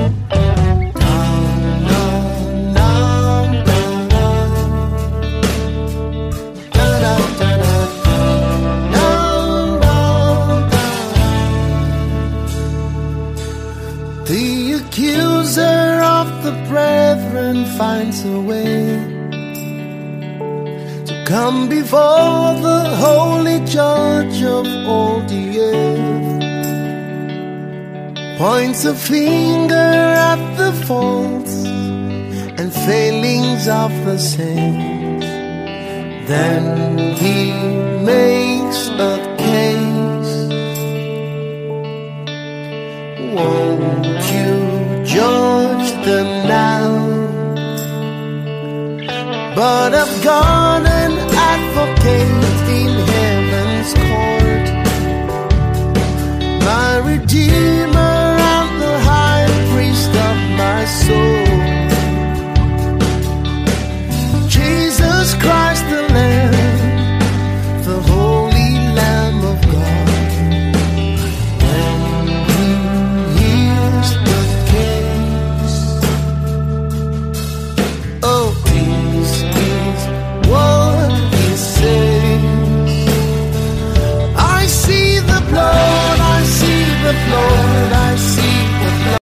The accuser of the brethren finds a way to come before the holy judge of all the earth, points a finger at the faults and failings of the saints. Then he makes a case. Won't you judge them now? But I've got an advocate in heaven's court, my Redeemer.